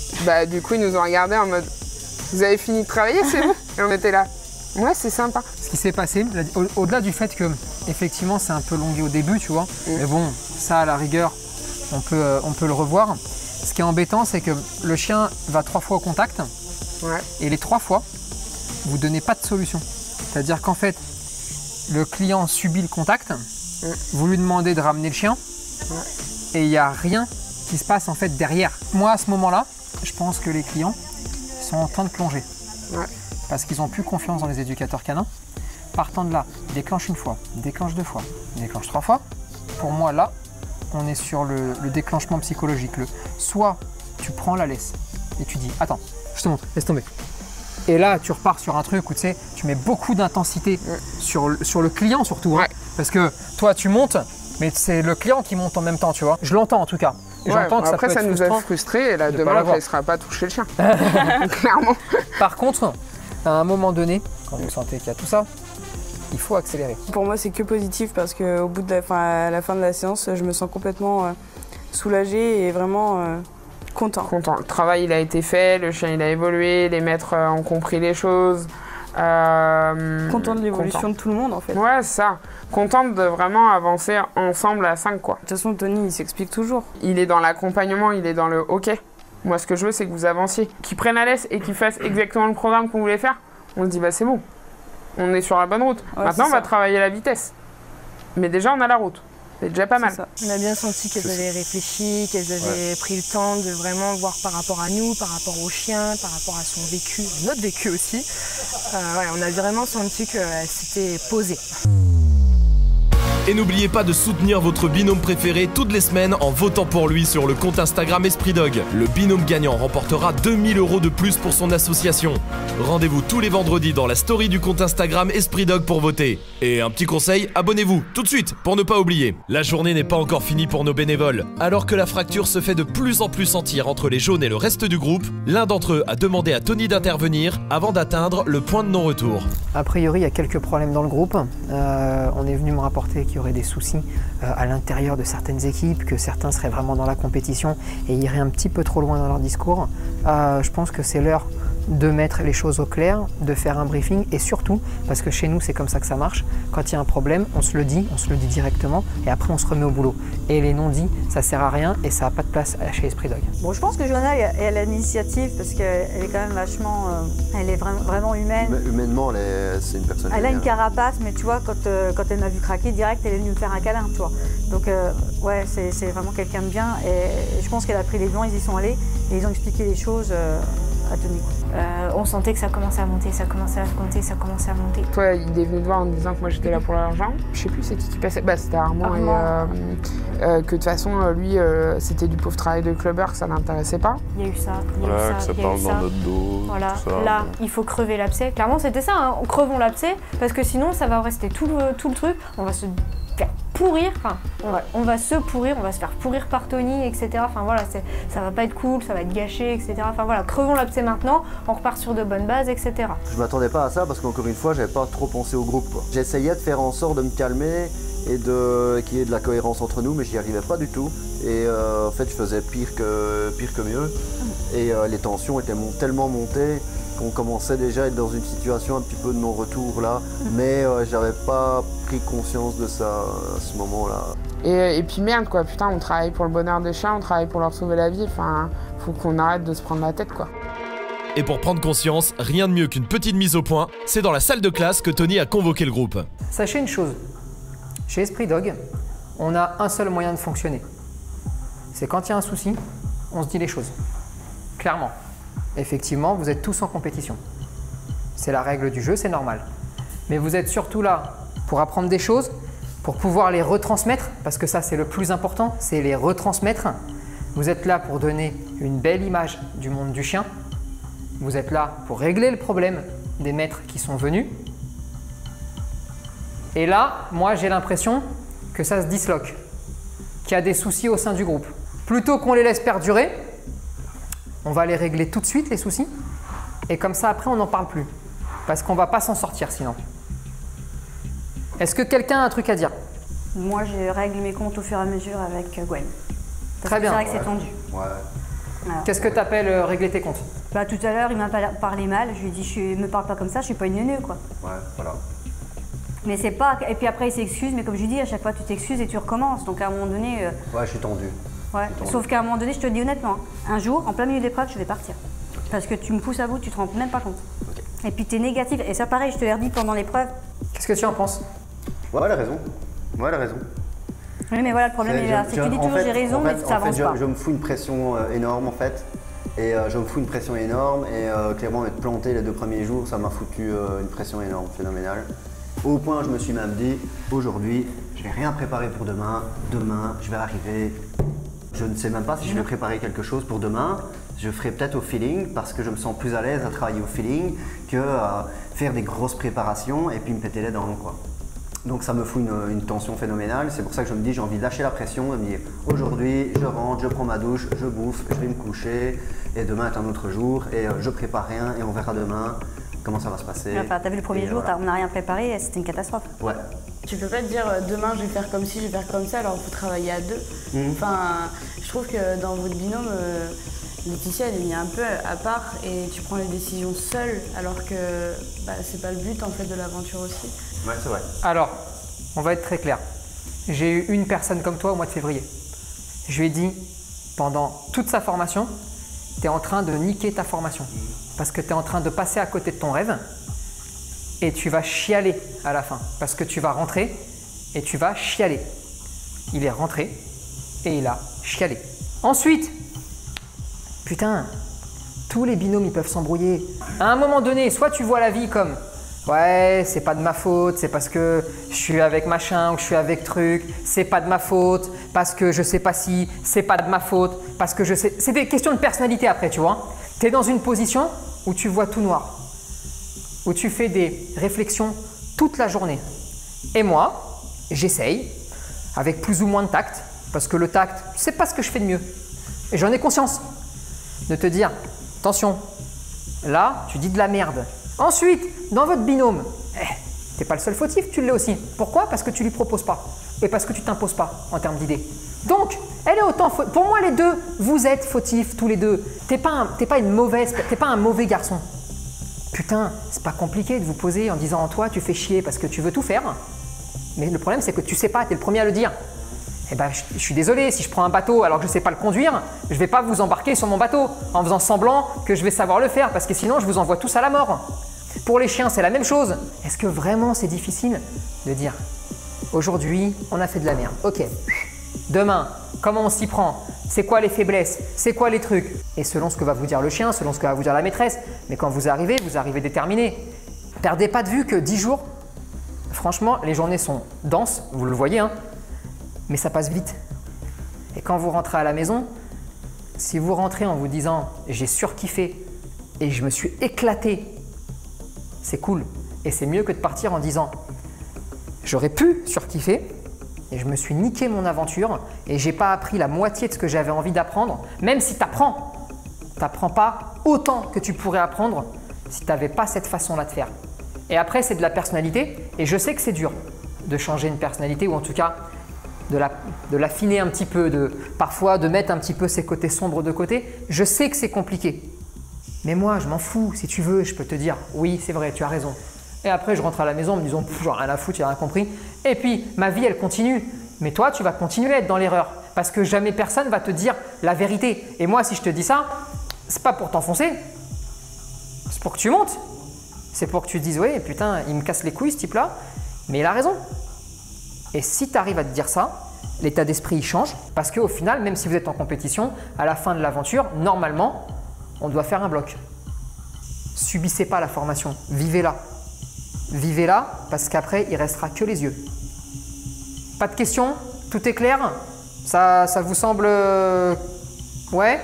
du coup, ils nous ont regardé en mode vous avez fini de travailler, c'est bon? Et on était là. Ouais, c'est sympa. Ce qui s'est passé, au-delà du fait que effectivement c'est un peu longué au début, tu vois, mais bon, ça à la rigueur, on peut le revoir. Ce qui est embêtant, c'est que le chien va 3 fois au contact, et les 3 fois, vous ne donnez pas de solution. C'est-à-dire qu'en fait, le client subit le contact, vous lui demandez de ramener le chien, et il n'y a rien qui se passe en fait derrière. Moi, à ce moment-là, je pense que les clients sont en train de plonger. Parce qu'ils n'ont plus confiance dans les éducateurs canins. Partant de là, déclenche 1 fois, déclenche 2 fois, déclenche 3 fois. Pour moi, là, on est sur le déclenchement psychologique. Soit tu prends la laisse et tu dis « Attends, je te montre, laisse tomber ». Et là, tu repars sur un truc où tu sais, tu mets beaucoup d'intensité sur le client surtout. Hein, parce que toi, tu montes, mais c'est le client qui monte en même temps, tu vois. Je l'entends en tout cas. J'entends que après, ça nous a frustrés et là, demain, on ne laissera pas toucher le chien. Clairement. Par contre, à un moment donné, quand vous sentez qu'il y a tout ça, il faut accélérer. Pour moi, c'est que positif parce qu'au bout de à la fin de la séance, je me sens complètement soulagée et vraiment content. Le travail, il a été fait, le chien, il a évolué, les maîtres ont compris les choses. Content de l'évolution de tout le monde, en fait. Ouais, c'est ça. Contente de vraiment avancer ensemble à 5, quoi. De toute façon, Tony, il s'explique toujours. Il est dans l'accompagnement, il est dans le OK. Moi, ce que je veux, c'est que vous avanciez. Qu'ils prennent la laisse et qu'ils fassent exactement le programme qu'on voulait faire. On se dit, bah c'est bon. On est sur la bonne route. Maintenant, on va travailler la vitesse. Mais déjà, on a la route. C'est déjà pas mal. On a bien senti qu'elles avaient réfléchi, qu'elles avaient pris le temps de vraiment voir par rapport à nous, par rapport au chien, par rapport à son vécu, notre vécu aussi. On a vraiment senti qu'elles s'étaient posées. Et n'oubliez pas de soutenir votre binôme préféré toutes les semaines en votant pour lui sur le compte Instagram Esprit Dog. Le binôme gagnant remportera 2000 € de plus pour son association. Rendez-vous tous les vendredis dans la story du compte Instagram Esprit Dog pour voter. Et un petit conseil, abonnez-vous tout de suite pour ne pas oublier. La journée n'est pas encore finie pour nos bénévoles. Alors que la fracture se fait de plus en plus sentir entre les jaunes et le reste du groupe, l'un d'entre eux a demandé à Tony d'intervenir avant d'atteindre le point de non-retour. A priori, il y a quelques problèmes dans le groupe. On est venu me rapporter qu'il y aurait des soucis à l'intérieur de certaines équipes, que certains seraient vraiment dans la compétition et iraient un petit peu trop loin dans leur discours. Je pense que c'est l'heure de mettre les choses au clair, de faire un briefing et surtout, parce que chez nous c'est comme ça que ça marche, quand il y a un problème, on se le dit directement et après on se remet au boulot. Et les non-dits, ça sert à rien et ça n'a pas de place chez Esprit Dog. Bon, je pense que Johanna, elle a l'initiative parce qu'elle est quand même vachement... elle est vraiment humaine. Humainement, c'est une personne... Elle a une carapace, mais tu vois, quand elle m'a vu craquer, direct, elle est venue me faire un câlin, tu vois. Donc, ouais, c'est vraiment quelqu'un de bien et je pense qu'elle a pris les devants, ils y sont allés et ils ont expliqué les choses à Tony. On sentait que ça commençait à monter, ça commençait à monter, ça commençait à monter. Toi, il est venu te voir en disant que moi j'étais là pour l'argent. Je sais plus c'est qui passait. Bah, c'était Armand. Et que de toute façon, lui, c'était du pauvre travail de clubbeur, que ça l'intéressait pas. Il y a eu ça, il y a voilà, eu ça, que ça il y a parle eu dans ça. notre dos. Voilà, tout ça. là, il faut crever l'abcès. Clairement, c'était ça, hein. Crevons l'abcès, parce que sinon, ça va rester tout le truc. On va se faire pourrir, enfin, on va se pourrir, on va se faire pourrir par Tony, etc. Enfin voilà, ça va pas être cool, ça va être gâché, etc. Enfin voilà, crevons l'abcès maintenant, on repart sur de bonnes bases, etc. Je m'attendais pas à ça parce qu'encore une fois, j'avais pas trop pensé au groupe, quoi. J'essayais de faire en sorte de me calmer et qu'il y ait de la cohérence entre nous, mais j'y arrivais pas du tout. Et en fait, je faisais pire que mieux. Et les tensions étaient tellement montées qu'on commençait déjà à être dans une situation un petit peu de non-retour là. Mais j'avais pas pris conscience de ça à ce moment-là. Et puis merde quoi, putain, on travaille pour le bonheur des chiens, on travaille pour leur sauver la vie. Enfin, faut qu'on arrête de se prendre la tête quoi. Et pour prendre conscience, rien de mieux qu'une petite mise au point, c'est dans la salle de classe que Tony a convoqué le groupe. Sachez une chose, chez Esprit Dog, on a un seul moyen de fonctionner. C'est quand il y a un souci, on se dit les choses. Clairement. Effectivement, vous êtes tous en compétition. C'est la règle du jeu, c'est normal. Mais vous êtes surtout là pour apprendre des choses, pour pouvoir les retransmettre, parce que ça c'est le plus important, c'est les retransmettre. Vous êtes là pour donner une belle image du monde du chien. Vous êtes là pour régler le problème des maîtres qui sont venus. Et là, moi j'ai l'impression que ça se disloque, qu'il y a des soucis au sein du groupe. Plutôt qu'on les laisse perdurer, on va les régler tout de suite les soucis et comme ça après on n'en parle plus parce qu'on ne va pas s'en sortir sinon. Est-ce que quelqu'un a un truc à dire? Moi je règle mes comptes au fur et à mesure avec Gwen. Très bien. C'est vrai que c'est tendu. Ouais. Voilà. Qu'est-ce que tu appelles régler tes comptes? Bah, tout à l'heure il m'a parlé mal, je lui ai dit me parle pas comme ça, je suis pas une neuneu quoi. Ouais, voilà. Mais c'est pas. Et puis après, il s'excuse, mais comme je dis, à chaque fois, tu t'excuses et tu recommences. Donc à un moment donné. Ouais, je suis tendu. Ouais. Sauf qu'à un moment donné, je te le dis honnêtement, un jour, en plein milieu d'épreuve, je vais partir. Parce que tu me pousses à bout, tu te rends même pas compte. Et puis tu es négatif. Et ça, pareil, je te l'ai redit pendant l'épreuve. Qu'est-ce que tu en penses? Ouais, elle a raison. Ouais, elle a raison. Oui, mais voilà, le problème est là. C'est que tu dis toujours j'ai raison, mais ça avance pas. Je me fous une pression énorme en fait. Et je me fous une pression énorme. Et clairement, être planté les 2 premiers jours, ça m'a foutu une pression énorme, phénoménale. Au point où je me suis même dit, aujourd'hui, je vais rien préparer pour demain. Demain, je vais arriver. Je ne sais même pas si je vais préparer quelque chose pour demain. Je ferai peut-être au feeling parce que je me sens plus à l'aise à travailler au feeling que faire des grosses préparations et puis me péter les dents, quoi. Donc ça me fout une tension phénoménale. C'est pour ça que je me dis j'ai envie de lâcher la pression, de me dire aujourd'hui je rentre, je prends ma douche, je bouffe, je vais me coucher et demain est un autre jour et je prépare rien et on verra demain comment ça va se passer. Enfin, t'as vu le premier jour, on n'a rien préparé et c'était une catastrophe. Ouais. Tu peux pas te dire demain je vais faire comme ci, je vais faire comme ça, alors il faut travailler à 2. Enfin, je trouve que dans votre binôme, Laetitia elle est mise un peu à part et tu prends les décisions seule alors que c'est pas le but en fait de l'aventure aussi. Ouais, c'est vrai. Alors, on va être très clair. J'ai eu une personne comme toi au mois de février. Je lui ai dit, pendant toute sa formation, tu es en train de niquer ta formation. Parce que tu es en train de passer à côté de ton rêve et tu vas chialer à la fin. Parce que tu vas rentrer et tu vas chialer. Il est rentré et il a chialé. Ensuite, putain, tous les binômes ils peuvent s'embrouiller. À un moment donné, soit tu vois la vie comme ouais, c'est pas de ma faute, c'est parce que je suis avec machin ou je suis avec truc, c'est pas de ma faute, parce que je sais pas si, c'est pas de ma faute, parce que je sais. C'est des questions de personnalité après, tu vois. Tu es dans une position où tu vois tout noir, où tu fais des réflexions toute la journée. Et moi, j'essaye, avec plus ou moins de tact, parce que le tact, c'est pas ce que je fais de mieux. Et j'en ai conscience, de te dire, attention, là, tu dis de la merde. Ensuite, dans votre binôme, t'es pas le seul fautif, tu l'es aussi. Pourquoi? Parce que tu lui proposes pas et parce que tu t'imposes pas en termes d'idées. Donc, elle est autant fautive. Pour moi, les deux, vous êtes fautifs tous les deux. T'es pas un mauvais garçon. Putain, c'est pas compliqué de vous poser en disant toi, tu fais chier parce que tu veux tout faire. Mais le problème, c'est que tu sais pas, t'es le premier à le dire. Eh ben, je suis désolé, si je prends un bateau alors que je ne sais pas le conduire, je ne vais pas vous embarquer sur mon bateau en faisant semblant que je vais savoir le faire parce que sinon je vous envoie tous à la mort. Pour les chiens, c'est la même chose. Est-ce que vraiment c'est difficile de dire aujourd'hui, on a fait de la merde. Ok, demain, comment on s'y prend? C'est quoi les faiblesses? C'est quoi les trucs? Et selon ce que va vous dire le chien, selon ce que va vous dire la maîtresse. Mais quand vous arrivez déterminé. Perdez pas de vue que 10 jours, franchement, les journées sont denses, vous le voyez, hein. Mais ça passe vite. Et quand vous rentrez à la maison, si vous rentrez en vous disant « j'ai surkiffé et je me suis éclaté », c'est cool. Et c'est mieux que de partir en disant « j'aurais pu surkiffer et je me suis niqué mon aventure et j'ai pas appris la moitié de ce que j'avais envie d'apprendre », même si t'apprends pas autant que tu pourrais apprendre si tu n'avais pas cette façon-là de faire. Et après, c'est de la personnalité et je sais que c'est dur de changer une personnalité ou en tout cas de l'affiner un petit peu, parfois de mettre un petit peu ses côtés sombres de côté. Je sais que c'est compliqué. Mais moi, je m'en fous. Si tu veux, je peux te dire « oui, c'est vrai, tu as raison ». Et après, je rentre à la maison en me disant « j'en ai rien à foutre, j'ai rien compris ». Et puis, ma vie, elle continue. Mais toi, tu vas continuer à être dans l'erreur parce que jamais personne va te dire la vérité. Et moi, si je te dis ça, c'est pas pour t'enfoncer. C'est pour que tu montes. C'est pour que tu te dises « oui, putain, il me casse les couilles ce type-là, mais il a raison ». Et si tu arrives à te dire ça, l'état d'esprit il change parce qu'au final, même si vous êtes en compétition, à la fin de l'aventure, normalement, on doit faire un bloc. Subissez pas la formation, vivez-la. Vivez-la parce qu'après, il restera que les yeux. Pas de questions? Tout est clair? Ça vous semble… Ouais?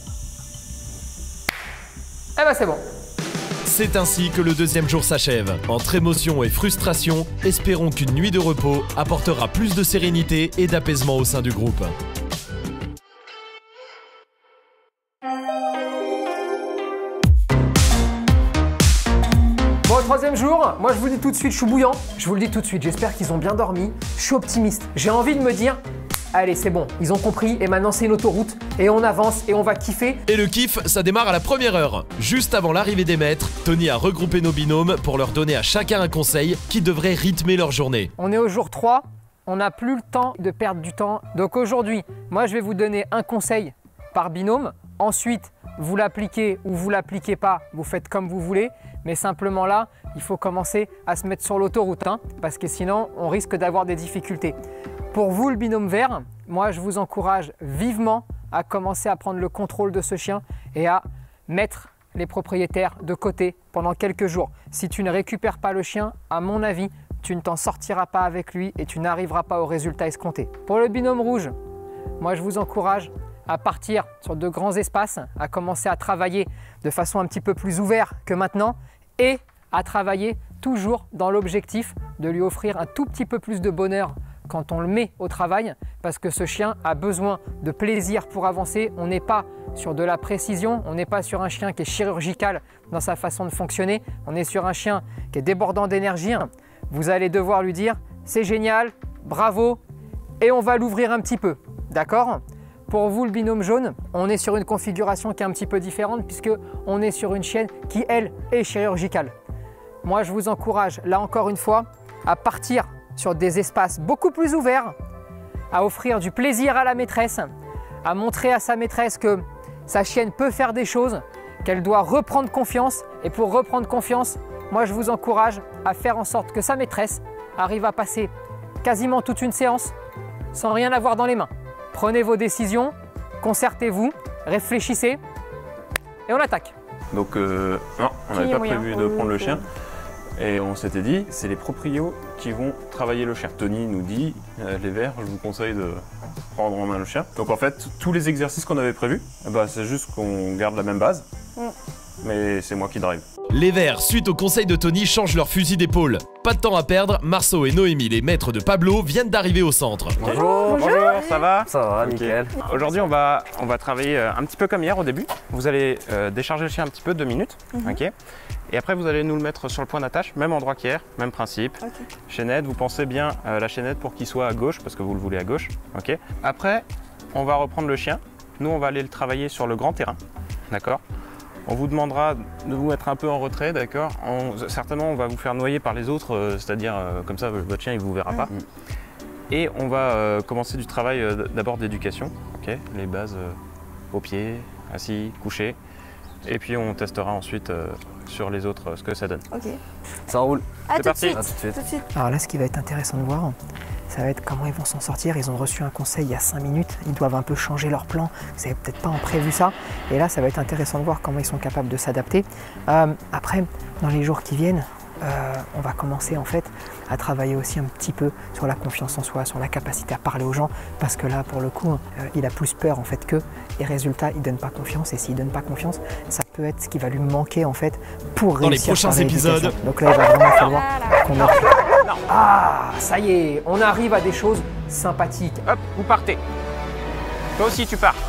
Eh ben c'est bon. C'est ainsi que le deuxième jour s'achève. Entre émotion et frustration, espérons qu'une nuit de repos apportera plus de sérénité et d'apaisement au sein du groupe. Bon, troisième jour, moi je vous dis tout de suite, je suis bouillant. Je vous le dis tout de suite, j'espère qu'ils ont bien dormi. Je suis optimiste. J'ai envie de me dire, allez c'est bon, ils ont compris et maintenant c'est une autoroute et on avance et on va kiffer. Et le kiff, ça démarre à la première heure. Juste avant l'arrivée des maîtres, Tony a regroupé nos binômes pour leur donner à chacun un conseil qui devrait rythmer leur journée. On est au jour 3, on n'a plus le temps de perdre du temps. Donc aujourd'hui, moi je vais vous donner un conseil par binôme. Ensuite, vous l'appliquez ou vous l'appliquez pas, vous faites comme vous voulez. Mais simplement là, il faut commencer à se mettre sur l'autoroute, hein, parce que sinon, on risque d'avoir des difficultés. Pour vous, le binôme vert, moi je vous encourage vivement à commencer à prendre le contrôle de ce chien et à mettre les propriétaires de côté pendant quelques jours. Si tu ne récupères pas le chien, à mon avis, tu ne t'en sortiras pas avec lui et tu n'arriveras pas au résultat escompté. Pour le binôme rouge, moi je vous encourage à partir sur de grands espaces, à commencer à travailler de façon un petit peu plus ouverte que maintenant et à travailler toujours dans l'objectif de lui offrir un tout petit peu plus de bonheur quand on le met au travail parce que ce chien a besoin de plaisir pour avancer. On n'est pas sur de la précision, on n'est pas sur un chien qui est chirurgical dans sa façon de fonctionner, on est sur un chien qui est débordant d'énergie. Vous allez devoir lui dire c'est génial, bravo et on va l'ouvrir un petit peu, d'accord ? Pour vous, le binôme jaune, on est sur une configuration qui est un petit peu différente puisque on est sur une chienne qui, elle, est chirurgicale. Moi, je vous encourage, là encore une fois, à partir sur des espaces beaucoup plus ouverts, à offrir du plaisir à la maîtresse, à montrer à sa maîtresse que sa chienne peut faire des choses, qu'elle doit reprendre confiance. Et pour reprendre confiance, moi, je vous encourage à faire en sorte que sa maîtresse arrive à passer quasiment toute une séance sans rien avoir dans les mains. Prenez vos décisions, concertez-vous, réfléchissez et on attaque. Donc non, on n'avait pas prévu de prendre le chien et on s'était dit c'est les proprios qui vont travailler le chien. Tony nous dit les verts, je vous conseille de prendre en main le chien. Donc en fait tous les exercices qu'on avait prévus, c'est juste qu'on garde la même base, mais c'est moi qui drive. Les verts, suite au conseil de Tony, changent leur fusil d'épaule. Pas de temps à perdre, Marceau et Noémie, les maîtres de Pablo, viennent d'arriver au centre. Bonjour, ça va? Ça va, nickel. Aujourd'hui, on va travailler un petit peu comme hier au début. Vous allez décharger le chien un petit peu, 2 minutes. Ok. Et après, vous allez nous le mettre sur le point d'attache, même endroit qu'hier, même principe. Chaînette, vous pensez bien la chaînette pour qu'il soit à gauche, parce que vous le voulez à gauche. Ok. Après, on va reprendre le chien. Nous, on va aller le travailler sur le grand terrain. D'accord? On vous demandera de vous mettre un peu en retrait, d'accord? Certainement, on va vous faire noyer par les autres, c'est-à-dire comme ça, votre chien, il ne vous verra pas. Et on va commencer du travail d'abord d'éducation, ok? Les bases au pied, assis, couché. Et puis on testera ensuite sur les autres ce que ça donne. Ok. Ça roule. C'est parti. À tout de suite. Alors là, ce qui va être intéressant de voir, ça va être comment ils vont s'en sortir. Ils ont reçu un conseil il y a 5 minutes, ils doivent un peu changer leur plan. Vous n'avez peut-être pas prévu ça. Et là, ça va être intéressant de voir comment ils sont capables de s'adapter. Après, dans les jours qui viennent, on va commencer en fait à travailler aussi un petit peu sur la confiance en soi, sur la capacité à parler aux gens, parce que là, pour le coup, il a plus peur en fait qu'eux. Et résultat, il donne pas confiance. Et s'il donne pas confiance, ça peut être ce qui va lui manquer en fait pour réussir. Dans les prochains épisodes. Donc là, il va vraiment falloir qu'on mette. Ah, ça y est, on arrive à des choses sympathiques. Hop, vous partez. Toi aussi, tu pars.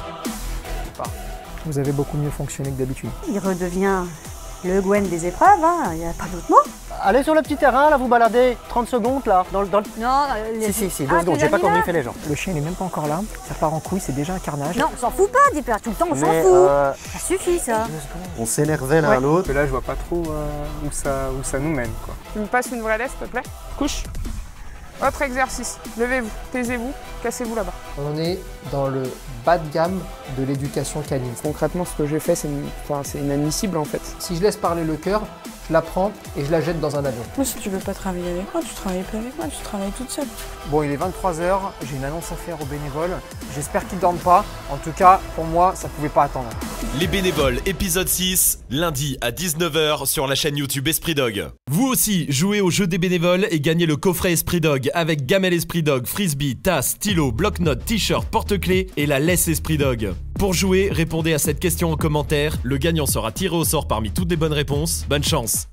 Vous avez beaucoup mieux fonctionné que d'habitude. Il redevient le Gwen des épreuves, il n'y a pas d'autre mot. Allez sur le petit terrain, là, vous baladez 30 secondes, là, dans le... Non, Si, 2 secondes, j'ai pas convaincu les gens. Le chien, il est même pas encore là, ça part en couille, c'est déjà un carnage. Non, on s'en fout pas, Dipper, tout le temps, on s'en fout. Ça suffit, ça. On s'énervait l'un à l'autre. Là, je vois pas trop où ça nous mène, quoi. Tu me passes une vraie laisse, s'il te plaît? Couche. Autre exercice. Levez-vous, taisez-vous, cassez-vous là-bas. On est dans le bas de gamme de l'éducation canine. Concrètement, ce que j'ai fait, c'est inadmissible, en fait. Si je laisse parler le cœur, je la prends et je la jette dans un avion. Moi, si tu veux pas travailler avec moi, tu travailles pas avec moi, tu travailles toute seule. Bon, il est 23 h, j'ai une annonce à faire aux bénévoles. J'espère qu'ils dorment pas. En tout cas, pour moi, ça pouvait pas attendre. Les bénévoles, épisode 6, lundi à 19 h sur la chaîne YouTube Esprit Dog. Vous aussi, jouez au jeu des bénévoles et gagnez le coffret Esprit Dog avec gamelle Esprit Dog, frisbee, tasse, stylo, bloc-notes, t-shirt, porte-clés et la laisse Esprit Dog. Pour jouer, répondez à cette question en commentaire. Le gagnant sera tiré au sort parmi toutes les bonnes réponses. Bonne chance!